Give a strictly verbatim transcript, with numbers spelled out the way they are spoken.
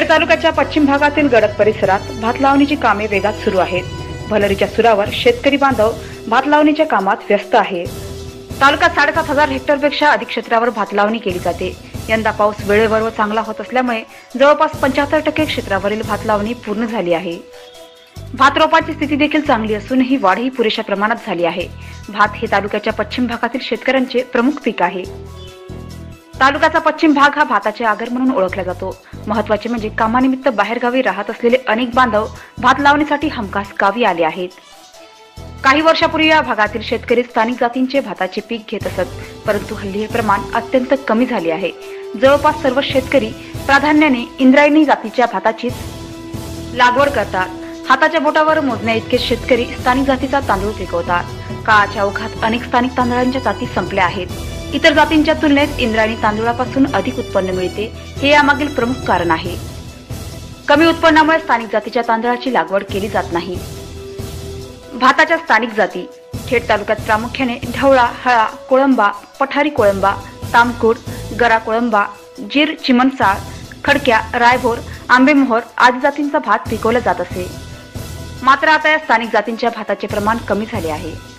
खेड तालुक्याच्या पश्चिम भागातील गडद परिसरात भात लावणीची कामे वेगात सुरू आहेत। भलरीच्या सुरावर शेतकरी बांधव भात लावणीच्या कामात व्यस्त आहे। तालुक्यात साडेसात हजार हेक्टरपेक्षा अधिक क्षेत्रावर भात लावणी केली जाते। यंदा पाऊस वेळेवर व चांगला होत असल्यामुळे जवळपास पंच्याहत्तर टक्के क्षेत्रावरील भात लावणी पूर्ण झाली आहे। भात रोपाची स्थिती देखील चांगली असूनही वाढही पुरेशा प्रमाणात झाली आहे। भात हे तालुक्याच्या पश्चिम भागातील शेतकऱ्यांचे प्रमुख पीक आहे। तालुक्याचा पश्चिम भाग हा भाताचे आगर म्हणून ओळखला जातो। महत्त्वाचे म्हणजे कामानिमित्त बाहेरगावी राहत असलेले अनेक बांधव भात लावणीसाठी हमखास गावी आले आहेत। काही वर्षापूर्वी या भागातील शेतकरी स्थानिक जातींचे भाताचे पीक घेत असत, परंतु हल्ली हे प्रमाण अत्यंत कमी झाले आहे। जवळपास सर्व शेतकरी प्राधान्याने इंद्रायणी जातीच्या भाताचीच लागवड करतात। हाताच्या बोटावर मोजण्या इतके शेतकरी स्थानिक जातीचा तांदूळ पिकवतात। काळाच्या ओघात अनेक स्थानिक तांदळांच्या जाती संपल्या आहेत। इतर जातींच्या तुलनेत इंद्रायणी तांदूळापासून अधिक उत्पन्न मिळते, हे यामागील प्रमुख कारण आहे। कमी उत्पन्नामुळे स्थानिक जातीच्या तांदळाची लागवड केली जात नाही। भाताच्या स्थानिक जाती खेड तालुक्यात प्रामुख्याने ढवळा, हळा, कोळंबा, पठारी कोळंबा, तामकुड, गरा कोळंबा, जीर, चिमणसाळ, खडक्या, रायभोर, आंबेमोहर आदी जातींचा भात पिकवला जात असे। मात्र आता या स्थानिक जातींच्या भाताचे प्रमाण कमी झाले आहे।